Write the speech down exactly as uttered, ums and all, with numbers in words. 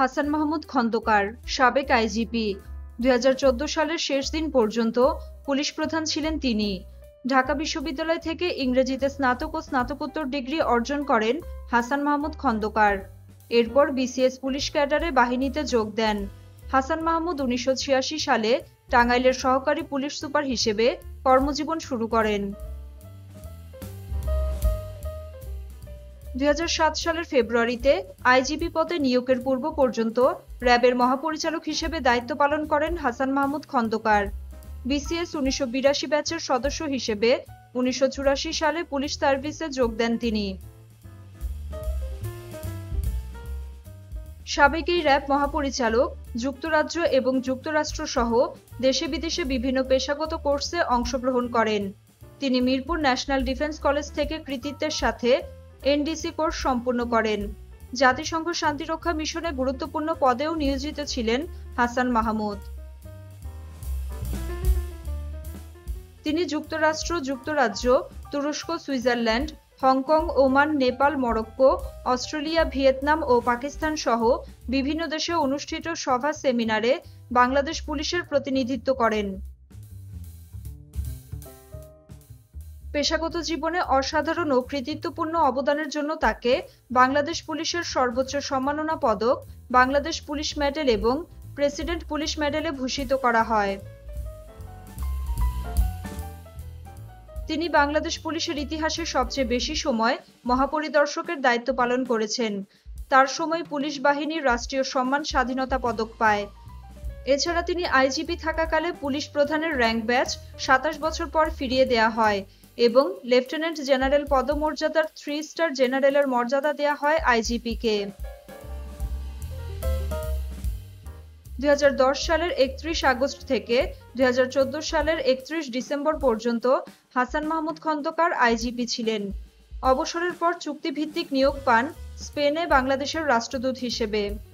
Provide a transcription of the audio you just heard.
হাসান মাহমুদ খন্দকার, সাবেক আইজিপি। দুই হাজার চোদ্দ সালের শেষ দিন পর্যন্ত পুলিশ প্রধান ছিলেন তিনি। ঢাকা বিশ্ববিদ্যালয় থেকে ইংরেজিতে স্নাতক ও স্নাতকোত্তর ডিগ্রি অর্জন করেন হাসান মাহমুদ খন্দকার। এরপর বিসিএস পুলিশ ক্যাডারে বাহিনীতে যোগ দেন। হাসান মাহমুদ উনিশশো ছিয়াশি সালে টাঙ্গাইলের সহকারী পুলিশ সুপার হিসেবে কর্মজীবন শুরু করেন। দুই হাজার সাত সালের ফেব্রুয়ারিতে আইজিপি পদে নিয়োগের পূর্ব পর্যন্ত র্যাবের মহাপরিচালক হিসেবে দায়িত্ব পালন করেন হাসান মাহমুদ খন্দকার। বিসিএস উনিশশো বিরাশি ব্যাচের সদস্য হিসেবে উনিশশো চুরাশি সালে পুলিশ সার্ভিসে যোগ দেন তিনি। সাবেক এই র্যাব মহাপরিচালক যুক্তরাজ্য এবং যুক্তরাষ্ট্র সহ দেশে বিদেশে বিভিন্ন পেশাগত কোর্সে অংশগ্রহণ করেন। তিনি মিরপুর ন্যাশনাল ডিফেন্স কলেজ থেকে কৃতিত্বের সাথে এনডিসি কোর্স সম্পূর্ণ করেন। জাতিসংঘ শান্তিরক্ষা মিশনে গুরুত্বপূর্ণ পদেও নিয়োজিত ছিলেন হাসান মাহমুদ। তিনি যুক্তরাষ্ট্র, যুক্তরাজ্য, তুরস্ক, Switzerland, Hong Kong, Oman, Nepal, Morocco, Australia, Vietnam ও পাকিস্তান সহ বিভিন্ন দেশে অনুষ্ঠিত সভা সেমিনারে বাংলাদেশ পুলিশের প্রতিনিধিত্ব করেন। পেশাগত জীবনে অসাধারণ ও কৃতিত্বপূর্ণ অবদানের জন্য তাকে বাংলাদেশ পুলিশের সর্বোচ্চ সম্মাননা পদক, বাংলাদেশ পুলিশ মেডেল এবং প্রেসিডেন্ট পুলিশ মেডেলে ভূষিত করা হয়। তিনি বাংলাদেশ পুলিশের ইতিহাসে সবচেয়ে বেশি সময় মহাপরিদর্শকের দায়িত্ব পালন করেছেন। তার সময় পুলিশ বাহিনীর রাষ্ট্রীয় সম্মান স্বাধীনতা পদক পায়। এছাড়া তিনি আইজিপি থাকাকালে পুলিশ প্রধানের র্যাঙ্ক ব্যাচ সাতাশ বছর পর ফিরিয়ে দেয়া হয় এবং লেফটেন্যান্ট জেনারেল পদমর্যাদার থ্রি স্টার জেনারেলের মর্যাদা দেয়া হয় আইজিপিকে। দুই হাজার দশ সালের একত্রিশ আগস্ট থেকে দুই হাজার চোদ্দ সালের একত্রিশ ডিসেম্বর পর্যন্ত হাসান মাহমুদ খন্দকার আইজিপি ছিলেন। অবসরের পর চুক্তিভিত্তিক নিয়োগ পান স্পেনে বাংলাদেশের রাষ্ট্রদূত হিসেবে।